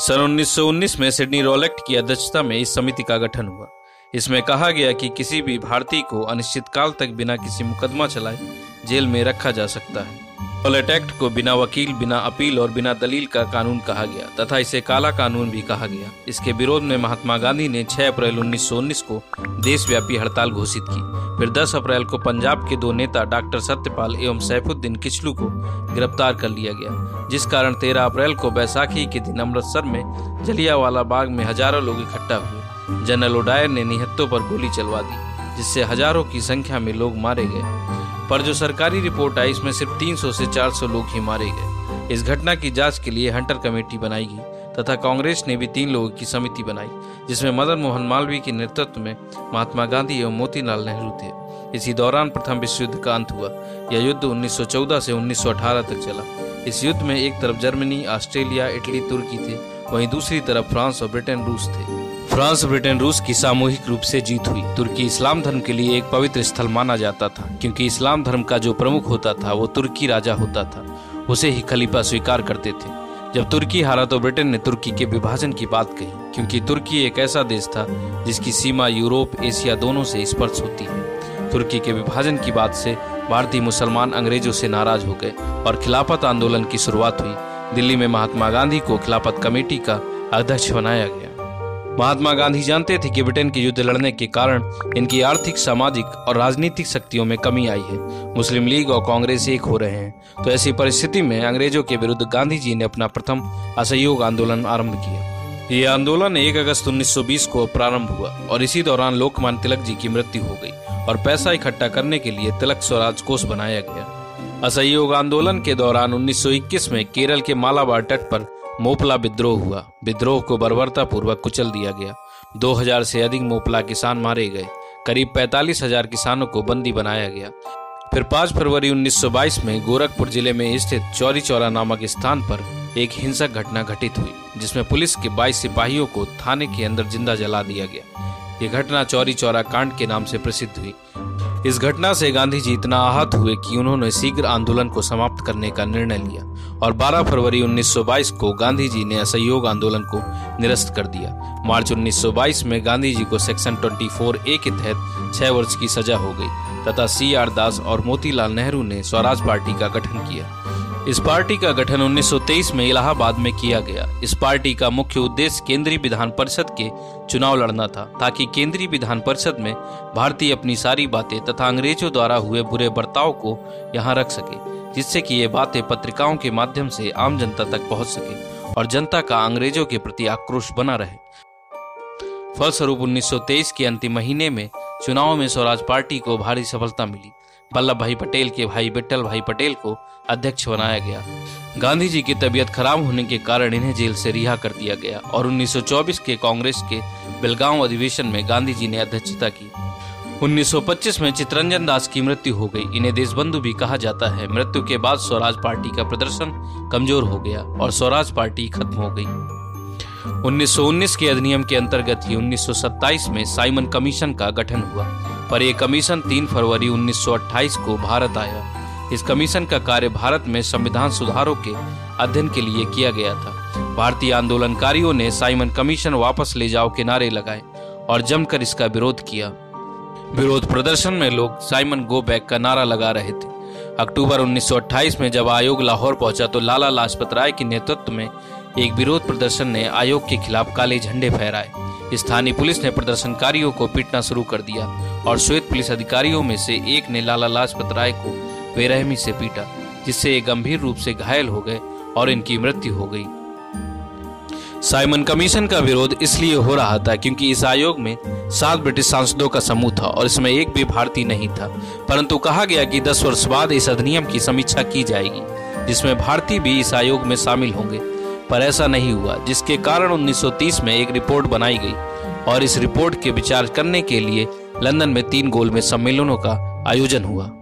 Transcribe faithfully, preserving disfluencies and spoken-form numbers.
सन उन्नीस सौ उन्नीस में सिडनी रॉयल एक्ट की अध्यक्षता में इस समिति का गठन हुआ। इसमें कहा गया कि किसी भी भारतीय को अनिश्चित काल तक बिना किसी मुकदमा चलाए जेल में रखा जा सकता है। रॉयल एक्ट को बिना वकील, बिना अपील और बिना दलील का कानून कहा गया तथा इसे काला कानून भी कहा गया। इसके विरोध में महात्मा गांधी ने छह अप्रैल उन्नीस सौ उन्नीस को देशव्यापी हड़ताल घोषित की। फिर दस अप्रैल को पंजाब के दो नेता डॉक्टर सत्यपाल एवं सैफुद्दीन किचलू को गिरफ्तार कर लिया गया, जिस कारण तेरह अप्रैल को बैसाखी के दिन अमृतसर में जलियांवाला बाग में हजारों लोग इकट्ठा हुए। जनरल ओडायर ने निहत्तों पर गोली चलवा दी, जिससे हजारों की संख्या में लोग मारे गए। पर जो सरकारी रिपोर्ट आई इसमें सिर्फ तीन सौ से चार सौ लोग ही मारे गए। इस घटना की जांच के लिए हंटर कमेटी बनाई गई तथा कांग्रेस ने भी तीन लोगों की समिति बनाई, जिसमें मदन मोहन मालवीय के नेतृत्व में महात्मा गांधी एवं मोतीलाल नेहरू थे। इसी दौरान प्रथम विश्व युद्ध का अंत हुआ। यह युद्ध उन्नीस सौ चौदह से उन्नीस सौ अठारह तक चला। इस युद्ध में एक तरफ जर्मनी, ऑस्ट्रेलिया, इटली, तुर्की थे, वहीं दूसरी तरफ फ्रांस और ब्रिटेन, रूस थे। फ्रांस, ब्रिटेन, रूस की सामूहिक रूप से जीत हुई। तुर्की इस्लाम धर्म के लिए एक पवित्र स्थल माना जाता था, क्योंकि इस्लाम धर्म का जो प्रमुख होता था वो तुर्की राजा होता था। उसे ही खलीफा स्वीकार करते थे। जब तुर्की हारा तो ब्रिटेन ने तुर्की के विभाजन की बात कही, क्योंकि तुर्की एक ऐसा देश था जिसकी सीमा यूरोप, एशिया दोनों से स्पर्श होती है। तुर्की के विभाजन की बात से भारतीय मुसलमान अंग्रेजों से नाराज हो गए और खिलाफत आंदोलन की शुरुआत हुई। दिल्ली में महात्मा गांधी को खिलाफत कमेटी का अध्यक्ष बनाया गया। महात्मा गांधी जानते थे कि ब्रिटेन के युद्ध लड़ने के कारण इनकी आर्थिक, सामाजिक और राजनीतिक शक्तियों में कमी आई है। मुस्लिम लीग और कांग्रेस एक हो रहे हैं। तो ऐसी परिस्थिति में अंग्रेजों के विरुद्ध गांधी जी ने अपना प्रथम असहयोग आंदोलन आरंभ किया। ये आंदोलन एक अगस्त उन्नीस सौ बीस को प्रारंभ हुआ और इसी दौरान लोकमान्य तिलक जी की मृत्यु हो गई और पैसा इकट्ठा करने के लिए तिलक स्वराज कोष बनाया गया। असहयोग आंदोलन के दौरान उन्नीस सौ इक्कीस में केरल के मालाबार तट पर मोपला विद्रोह हुआ। विद्रोह को बर्बरता पूर्वक कुचल दिया गया। दो हज़ार से अधिक मोपला किसान मारे गए। करीब पैंतालीस हज़ार किसानों को बंदी बनाया गया। फिर पाँच फरवरी उन्नीस सौ बाईस में गोरखपुर जिले में स्थित चौरी चौरा नामक स्थान पर एक हिंसक घटना घटित हुई, जिसमें पुलिस के बाईस सिपाहियों को थाने के अंदर जिंदा जला दिया गया। ये घटना चौरी चौरा कांड के नाम से प्रसिद्ध हुई। इस घटना से गांधी जी इतना आहत हुए कि उन्होंने शीघ्र आंदोलन को समाप्त करने का निर्णय लिया और बारह फरवरी उन्नीस सौ बाईस को गांधी जी ने असहयोग आंदोलन को निरस्त कर दिया। मार्च उन्नीस सौ बाईस में गांधी जी को सेक्शन चौबीस ए के तहत छह वर्ष की सजा हो गई तथा सी आर दास और मोतीलाल नेहरू ने स्वराज पार्टी का गठन किया। इस पार्टी का गठन उन्नीस सौ तेईस में इलाहाबाद में किया गया। इस पार्टी का मुख्य उद्देश्य केंद्रीय विधान परिषद के चुनाव लड़ना था, ताकि केंद्रीय विधान परिषद में भारतीय अपनी सारी बातें तथा अंग्रेजों द्वारा हुए बुरे बर्ताव को यहाँ रख सके, जिससे कि ये बातें पत्रिकाओं के माध्यम से आम जनता तक पहुँच सके और जनता का अंग्रेजों के प्रति आक्रोश बना रहे। फलस्वरूप उन्नीस सौ तेईस के अंतिम महीने में चुनाव में स्वराज पार्टी को भारी सफलता मिली। वल्लभ भाई पटेल के भाई विट्ठल भाई पटेल को अध्यक्ष बनाया गया। गांधी जी की तबीयत खराब होने के कारण इन्हें जेल से रिहा कर दिया गया और उन्नीस सौ चौबीस के कांग्रेस के बेलगांव अधिवेशन में गांधी जी ने अध्यक्षता की। उन्नीस सौ पच्चीस में चित्तरंजन दास की मृत्यु हो गई। इन्हें देशबंधु भी कहा जाता है। मृत्यु के बाद स्वराज पार्टी का प्रदर्शन कमजोर हो गया और स्वराज पार्टी खत्म हो गई। उन्नीस सौ उन्नीस के अधिनियम के अंतर्गत ही उन्नीस सौ सत्ताईस में साइमन कमीशन का गठन हुआ, पर यह कमीशन तीन फरवरी उन्नीस सौ अट्ठाईस को भारत आया। इस कमीशन का कार्य भारत में संविधान सुधारों के अध्ययन के लिए किया गया था। भारतीय आंदोलनकारियों ने साइमन कमीशन वापस ले जाओ के नारे लगाए और जमकर इसका विरोध किया। विरोध प्रदर्शन में लोग साइमन गो बैक का नारा लगा रहे थे। अक्टूबर उन्नीस सौ अट्ठाईस में जब आयोग लाहौर पहुंचा तो लाला लाजपत राय के नेतृत्व में एक विरोध प्रदर्शन ने आयोग के खिलाफ काले झंडे फहराए। स्थानीय पुलिस ने प्रदर्शनकारियों को पीटना शुरू कर दिया और श्वेत पुलिस अधिकारियों में से एक ने लाला लाजपत राय को बेरहमी से पीटा, जिससे ये गंभीर रूप से घायल हो गए और इनकी मृत्यु हो गई। साइमन कमीशन का विरोध इसलिए हो रहा था क्योंकि इस आयोग में सात ब्रिटिश सांसदों का समूह था और इसमें एक भी भारतीय नहीं था। परंतु कहा गया कि दस वर्ष बाद इस अधिनियम की समीक्षा की जाएगी, जिसमें भारतीय भी इस आयोग में शामिल होंगे, पर ऐसा नहीं हुआ, जिसके कारण उन्नीस सौ तीस में एक रिपोर्ट बनाई गई और इस रिपोर्ट के विचार करने के लिए लंदन में तीन गोलमेज सम्मेलनों का आयोजन हुआ।